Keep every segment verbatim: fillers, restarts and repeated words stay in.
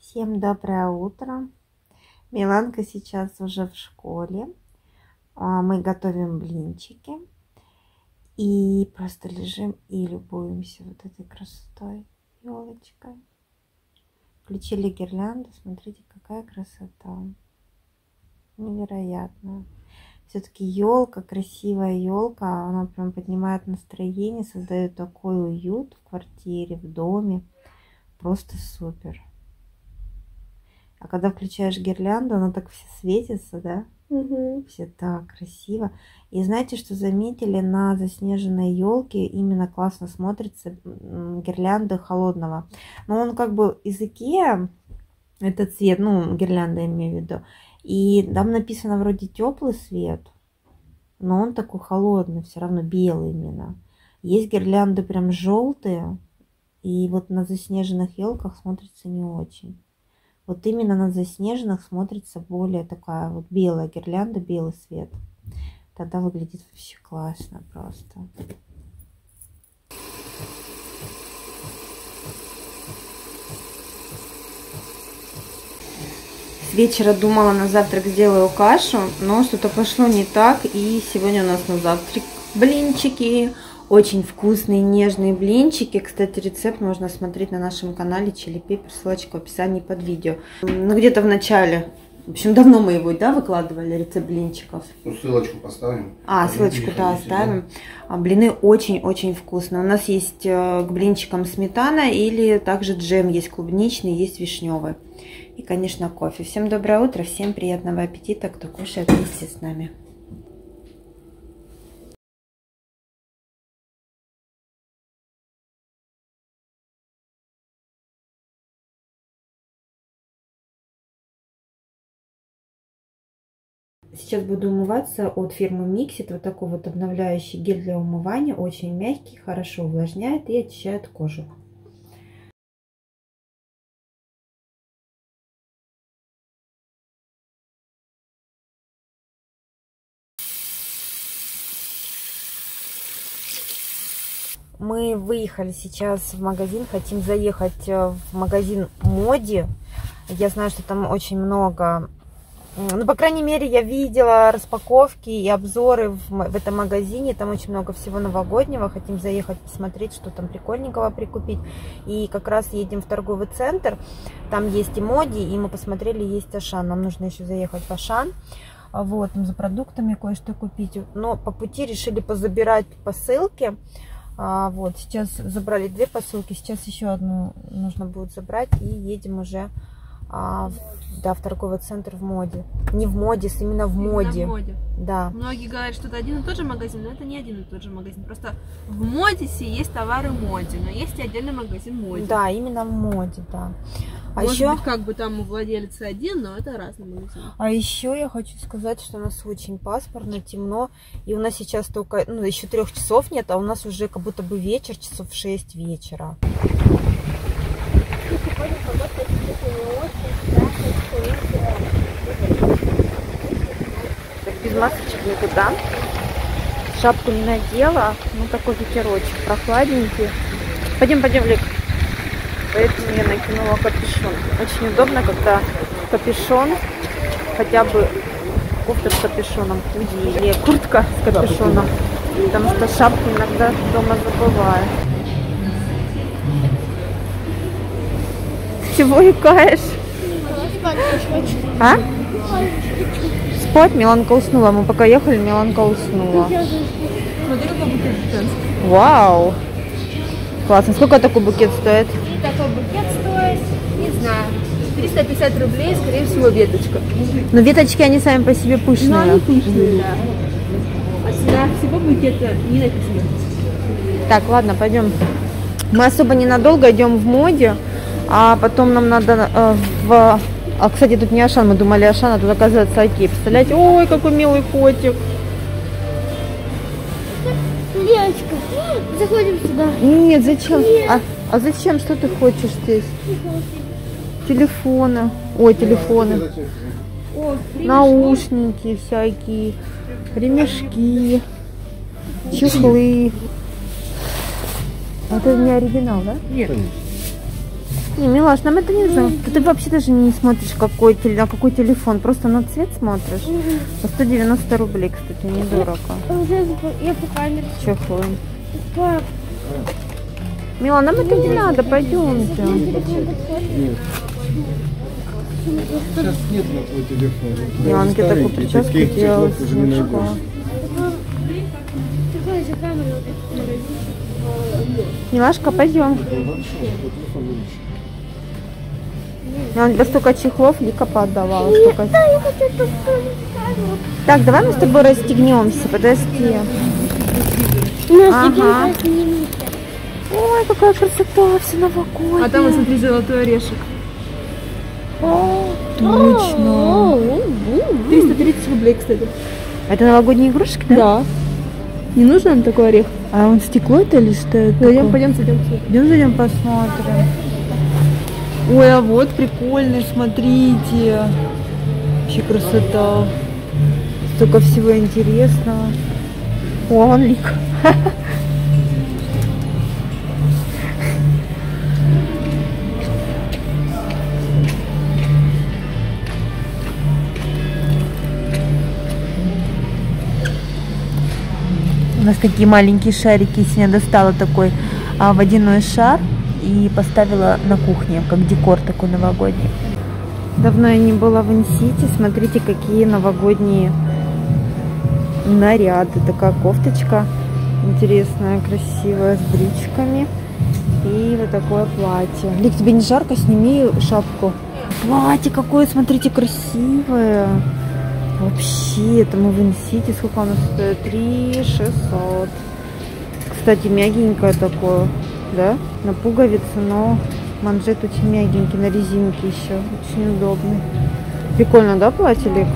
Всем доброе утро. Миланка сейчас уже в школе. Мы готовим блинчики. И просто лежим и любуемся вот этой красотой. Елочкой. Включили гирлянду. Смотрите, какая красота. Невероятно. Все-таки елка, красивая елка. Она прям поднимает настроение, создает такой уют в квартире, в доме. Просто супер. А когда включаешь гирлянду, она так вся светится, да? Угу. Все так красиво. И знаете, что заметили? На заснеженной елке именно классно смотрится гирлянда холодного. Но он как бы из Икеа, это цвет, ну, гирлянда я имею в виду. И там написано вроде теплый свет, но он такой холодный, все равно белый именно. Есть гирлянды прям желтые, и вот на заснеженных елках смотрится не очень. Вот именно на заснеженных смотрится более такая вот белая гирлянда, белый свет. Тогда выглядит вообще классно просто. С вечера думала, на завтрак сделаю кашу, но что-то пошло не так. И сегодня у нас на завтрак блинчики. Очень вкусные, нежные блинчики. Кстати, рецепт можно смотреть на нашем канале Chili Pepper. Ссылочка в описании под видео. Ну, где-то в начале. В общем, давно мы его, да, выкладывали, рецепт блинчиков. Ну, ссылочку поставим. А, ссылочку, да, оставим. Да? Блины очень-очень вкусные. У нас есть к блинчикам сметана или также джем есть клубничный, есть вишневый. И, конечно, кофе. Всем доброе утро, всем приятного аппетита, кто кушает вместе с нами. Сейчас буду умываться от фирмы Mixit. Вот такой вот обновляющий гель для умывания. Очень мягкий, хорошо увлажняет и очищает кожу. Мы выехали сейчас в магазин. Хотим заехать в магазин Моди. Я знаю, что там очень много... Ну, по крайней мере, я видела распаковки и обзоры в, в этом магазине. Там очень много всего новогоднего. Хотим заехать посмотреть, что там прикольненького прикупить. И как раз едем в торговый центр. Там есть и Моди, и мы посмотрели, есть Ашан. Нам нужно еще заехать в Ашан. Вот, там за продуктами кое-что купить. Но по пути решили позабирать посылки. Вот, сейчас забрали две посылки. Сейчас еще одну нужно будет забрать. И едем уже... А, да, в торговый центр в Моде. Не в Моде, именно в Моде. Именно в Моде. Да. Многие говорят, что это один и тот же магазин, но это не один и тот же магазин. Просто в Модисе есть товары Моди, но есть и отдельный магазин Моди. Да, именно в Моде, да. А Может еще... быть, как бы там у владельца один, но это разный магазин. А еще я хочу сказать, что у нас очень пасмурно, темно. И у нас сейчас только, ну, еще трех часов нет, а у нас уже как будто бы вечер, часов в шесть вечера. Без масочек никуда. Шапку не надела. Ну, такой ветерочек прохладненький. Пойдем, пойдем, Лик. Поэтому я накинула капюшон. Очень удобно, когда капюшон, хотя бы кофта с капюшоном, худи или куртка с капюшоном. Потому что шапку иногда дома забываю. Чего икаешь? А? Спать? Миланка уснула. Мы пока ехали, Миланка уснула. Смотри, какой букет женский. Вау! Классно. Сколько такой букет стоит? И такой букет стоит, не знаю, триста пятьдесят рублей, скорее всего, веточка. Но веточки, они сами по себе пышные. Но они пышные, да. А цена всего букета не написана. Так, ладно, пойдем. Мы особо ненадолго идем в Моде, а потом нам надо э, в... А, кстати, тут не Ашан, мы думали Ашан, а тут оказывается Окей. Представляете? Ой, какой милый котик. Левочка, заходим сюда. Нет, зачем? А, а зачем? Что ты хочешь здесь? Телефоны. Ой, телефоны. О, Наушники всякие. Ремешки. Чехлы. Это не оригинал, да? Нет. Не, Милаш, нам это не нужно. Ты вообще даже не смотришь, какой, теле- на какой телефон. Просто на цвет смотришь. По сто девяносто рублей, кстати, недорого. Я по камере. Чехлы. Пап, Мила, нам это не надо, пойдемте. Сейчас нет на твой телефон. Миланке такую прическу делать. Уже не найдешь. какая же камера? Милашка, пойдем. Я тебе столько чехлов Лика поотдавала. Столько... Да, я хочу эту камеру. Так, давай мы с тобой расстегнемся, подожди. У нас Ага. такие знаменитые. Ой, какая красота, все новогоднее. А там, вот, смотри, золотой орешек. О, точно. триста тридцать рублей, кстати. Это новогодние игрушки, да? Да. Не нужно нам такой орех? А он стекло это или что это? Пойдем, пойдем, зайдем. Идем, зайдем, посмотрим. Ой, а вот прикольный, смотрите. Вообще красота. Столько всего интересного. О, он Лик. У нас такие маленькие шарики. Сегодня достала такой а, водяной шар и поставила на кухне, как декор такой новогодний. Давно я не была в Инсити. Смотрите, какие новогодние наряды. Такая кофточка интересная, красивая, с брючками. И вот такое платье. Лик, тебе не жарко? Сними шапку. Платье какое, смотрите, красивое. Вообще, это мы в Инсити. Сколько оно стоит? три шестьсот. Кстати, мягенькое такое, да? На пуговицы, но манжет очень мягенький, на резинке еще. Очень удобный. Прикольно, да, платье, Лик?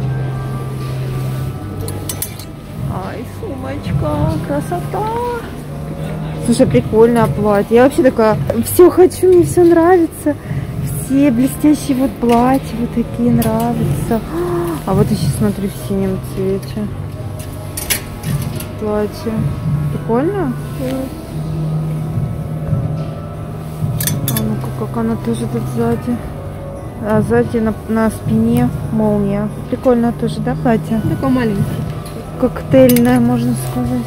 Ай, сумочка, красота. Слушай, прикольное платье. Я вообще такая, все хочу, мне все нравится. Все блестящие вот платья, вот такие нравятся. А вот еще смотри в синем цвете. Платье. Прикольно? А ну-ка, как она тоже тут сзади. А сзади на, на спине молния. Прикольно тоже, да, платье? Такой маленький. Коктейльное, можно сказать.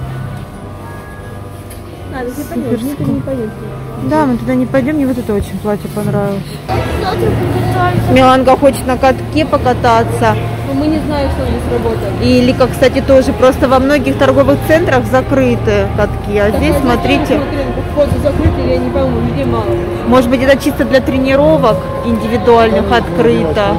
А, ты пойдешь, мы туда не пойдем. Да, мы туда не пойдем, мне вот это очень платье понравилось. Кто-то покатается. Миланка хочет на катке покататься. Но мы не знаем, что у нас работает. И Лика, кстати, тоже. Просто во многих торговых центрах закрыты катки. А здесь, смотрите, Вход закрытый, я не пойму, людей мало. может быть, это чисто для тренировок индивидуальных открыто.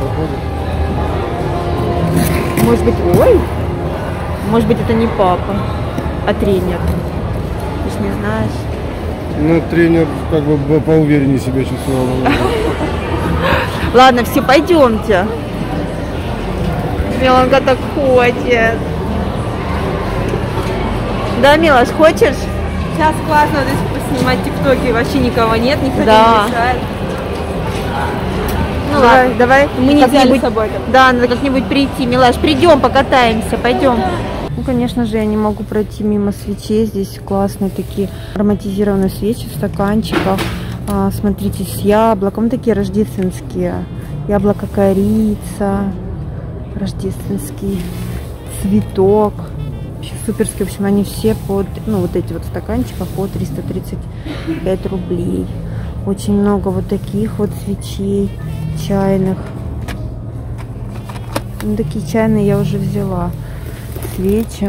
Может быть, ой, может быть, это не папа, а тренер. Ты ж не знаешь. Ну, тренер как бы поувереннее себя чувствовал. Ладно, все, пойдемте. Миланка так хочет. Да, Милаш, хочешь? Сейчас классно здесь поснимать тиктоки, вообще никого нет, никто Да. не мешает. Ну давай, ладно, давай. мы не взяли как-нибудь- с собой. Да, надо как-нибудь прийти. Милаш, придем, покатаемся, пойдем. Ну, конечно же, я не могу пройти мимо свечей. Здесь классные такие ароматизированные свечи в стаканчиках. А, смотрите, с яблоком. Такие рождественские. Яблоко корица. Рождественский цветок. Вообще суперские. В общем, они все под, ну, вот эти вот стаканчики по триста тридцать пять рублей. Очень много вот таких вот свечей чайных. Ну, такие чайные я уже взяла. Свечи.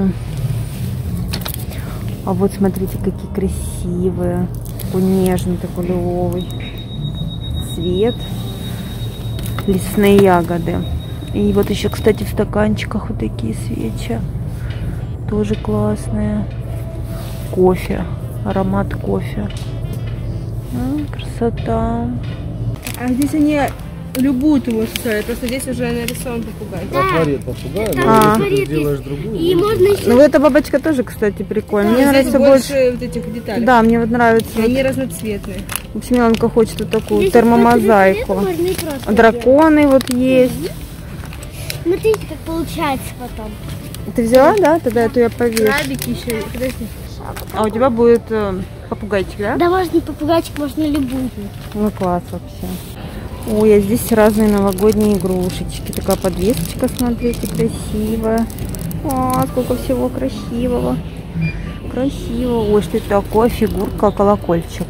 А вот смотрите, какие красивые. Такой нежный, такой лиловый цвет. Лесные ягоды. И вот еще, кстати, в стаканчиках вот такие свечи. Тоже классные. Кофе. Аромат кофе. М, красота. А здесь они любую ты можешь ставить, просто здесь уже нарисован попугай. Акварель попугая, Там но А. если ты сделаешь другую. И можно еще... Ну, вот эта бабочка тоже, кстати, прикольная. Мне Здесь нравится больше, больше. вот этих деталей. Да, мне вот нравится. И они разноцветные. В общем, Миланка хочет вот такую Здесь термомозаику. можно и просто Драконы вот есть. делать. Смотрите, как получается потом. Ты взяла, да? Тогда эту я повешу. Крабики еще. Подожди. А у тебя будет э, Попугайчик, да? Да, можно попугайчик, можно любую. Ну класс вообще. Ой, а здесь разные новогодние игрушечки. Такая подвесочка, смотрите, красивая. А, сколько всего красивого. Красиво. Ой, что это такое? Фигурка, колокольчик.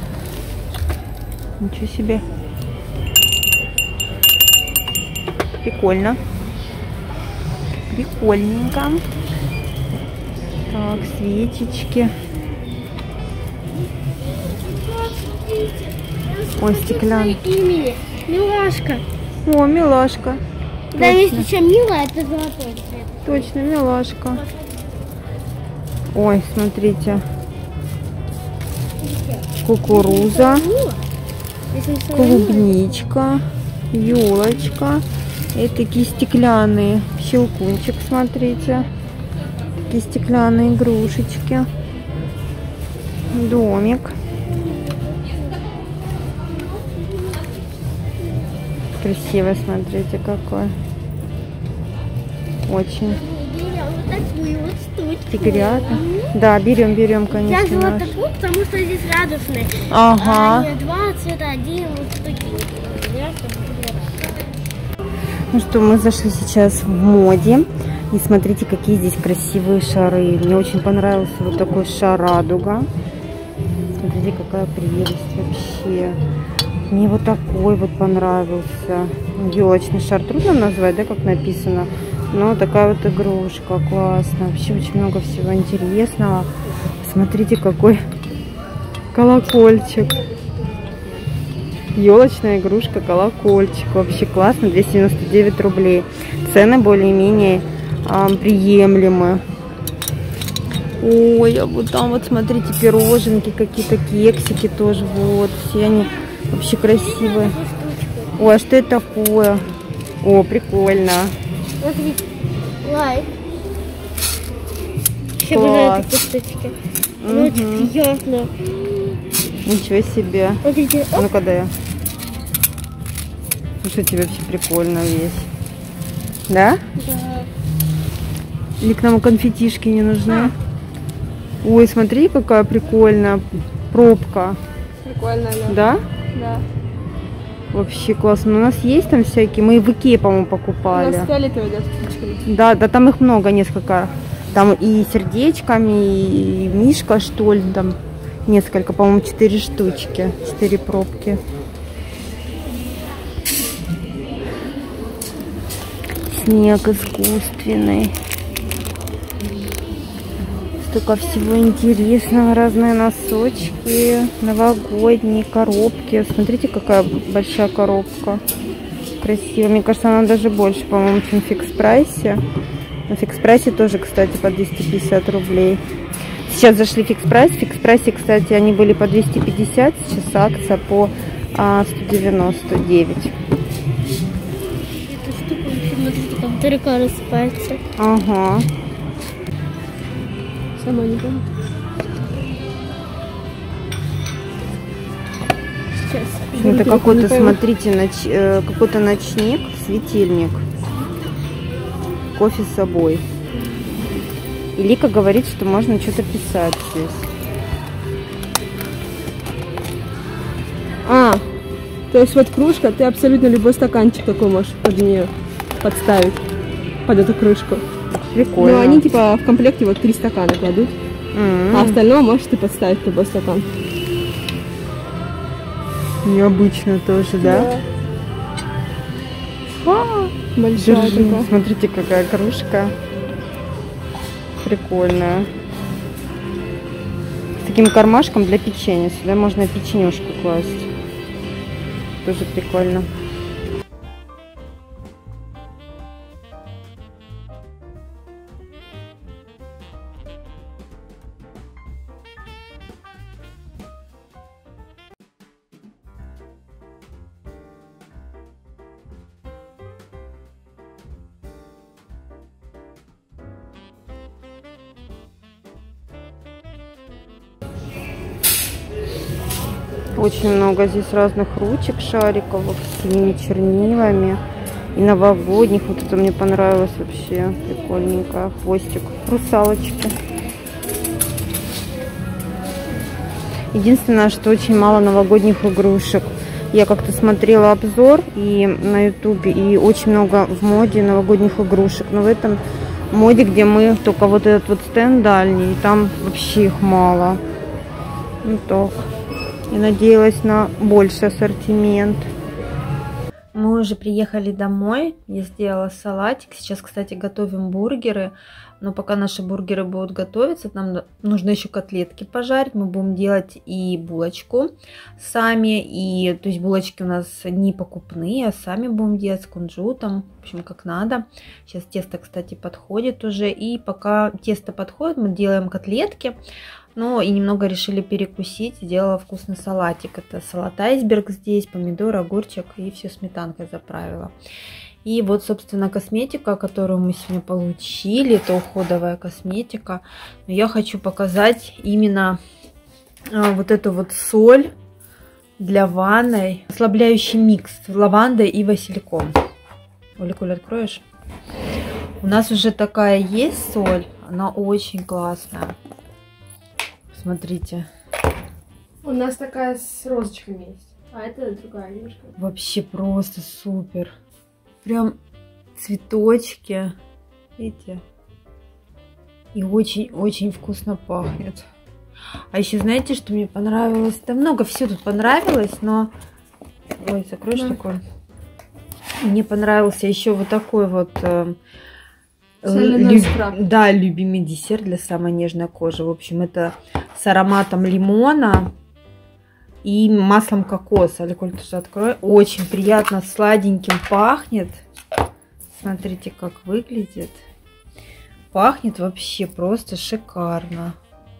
Ничего себе. Прикольно. Прикольненько. Так, свечечки. Ой, стеклянный. Имени. Милашка. О, милашка. Да, если что, милая, это золотой цвет. Точно, милашка. Ой, смотрите. Кукуруза. Клубничка. Елочка. И такие стеклянные. Щелкунчик, смотрите. Такие стеклянные игрушечки. Домик. Красиво, смотрите, какой. Очень. Берем вот такую вот штучку. Тигрята. Да, берем, берем, конечно. Я взяла наш. такую, потому что здесь радужные. Ага. А не два цвета, один вот такие. Я чтобы Ну что, мы зашли сейчас в моде. И смотрите, какие здесь красивые шары. Мне очень понравился вот такой шар радуга. Смотрите, какая прелесть вообще. Мне вот такой вот понравился. Елочный шар. Трудно назвать, да, как написано. Но такая вот игрушка. Классно. Вообще очень много всего интересного. Смотрите, какой колокольчик. Елочная игрушка, колокольчик. Вообще классно. двести девяносто девять рублей. Цены более-менее а, приемлемы. Ой, а вот там вот смотрите, пироженки, какие-то кексики тоже. Вот, все они вообще красивые. Ой, а что это такое? О, прикольно. Смотри, лайк. Еще Класс. бывают такие штучки. Мгм. Очень приятно. Ничего себе. Смотрите, оп, Ну-ка, дай. Ну что, тебе вообще прикольно весь. Да? да. Или к нам конфетишки не нужны? Ой, смотри, какая прикольная пробка. Прикольно, да. Да? Да. Вообще классно. Но у нас есть там всякие. Мы в Икее, по-моему, У покупали. нас фиолетовые, да, с птичками. Да, да, там их много, несколько. Там и сердечками, и мишка, что ли, там несколько, по-моему, четыре штучки, четыре пробки. Снег искусственный. Столько всего интересного, разные носочки, новогодние коробки. Смотрите, какая большая коробка. Красиво. Мне кажется, она даже больше, по-моему, чем в фикс-прайсе. На фикс-прайсе тоже, кстати, по двести пятьдесят рублей. Сейчас зашли в фикс-прайс. В фикс-прайсе, кстати, они были по двести пятьдесят. Сейчас акция по а, сто девяносто девять. Эта штука, смотрите, как далеко рассыпается. Ага. Сама не помню. Сейчас. Это какой-то, смотрите, ноч... э, какой-то ночник, светильник. Кофе с собой. И Лика говорит, что можно что-то писать здесь. А, то есть вот кружка, ты абсолютно любой стаканчик такой можешь под нее подставить, под эту кружку. Прикольно. Но они типа в комплекте вот три стакана кладут, М-м. а остальное можешь ты подставить в любой стакан. Необычно тоже, да? А, большая Держи. такая. Смотрите, какая кружка. Прикольная. С таким кармашком для печенья. Сюда можно печенюшку класть. Тоже прикольно. Очень много здесь разных ручек шариковых с синими чернилами и новогодних. Вот это мне понравилось вообще. Прикольненько. Хвостик русалочки. Единственное, что очень мало новогодних игрушек. Я как-то смотрела обзор и на ютубе, и очень много в моде новогодних игрушек. Но в этом моде, где мы, только вот этот вот стенд дальний, и там вообще их мало. Ну так. Я надеялась на больший ассортимент. Мы уже приехали домой. Я сделала салатик. Сейчас, кстати, готовим бургеры. Но пока наши бургеры будут готовиться, нам нужно еще котлетки пожарить. Мы будем делать и булочку сами. И, то есть булочки у нас не покупные, а сами будем делать с кунжутом. В общем, как надо. Сейчас тесто, кстати, подходит уже. И пока тесто подходит, мы делаем котлетки. Ну и немного решили перекусить. Сделала вкусный салатик. Это салат айсберг здесь, помидор, огурчик и все сметанкой заправила. И вот, собственно, косметика, которую мы сегодня получили. Это уходовая косметика. Но я хочу показать именно вот эту вот соль для ванной. Ослабляющий микс с лавандой и васильком. Оля, Коля, откроешь? У нас уже такая есть соль. Она очень классная. Смотрите. У нас такая с розочками есть. А это другая немножко. Вообще просто супер. Прям цветочки. Видите? И очень-очень вкусно пахнет. А еще знаете, что мне понравилось? Да много все тут понравилось, но... Ой, закроешь да. такой? Мне понравился еще вот такой вот... Люб... Да, любимый десерт для самой нежной кожи. В общем, это с ароматом лимона и маслом кокоса. Аликоль, ты же открой. Очень приятно, сладеньким пахнет. Смотрите, как выглядит. Пахнет вообще просто шикарно.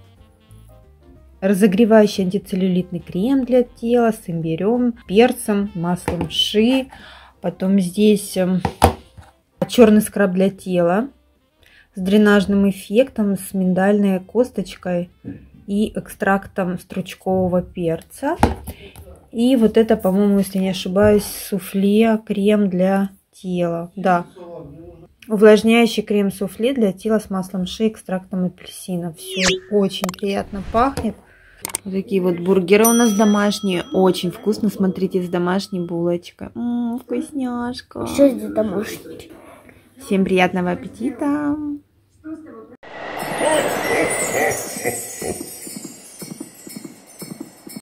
Разогревающий антицеллюлитный крем для тела с имбирем, перцем, маслом ши. Потом здесь черный скраб для тела с дренажным эффектом, с миндальной косточкой и экстрактом стручкового перца. И вот это, по-моему, если не ошибаюсь, суфле крем для тела. Да. Увлажняющий крем-суфле для тела с маслом ши, экстрактом апельсина. Все очень приятно пахнет. Вот такие вот бургеры у нас домашние. Очень вкусно. Смотрите, с домашней булочкой. М-м, вкусняшка. Что здесь домашний? Всем приятного аппетита.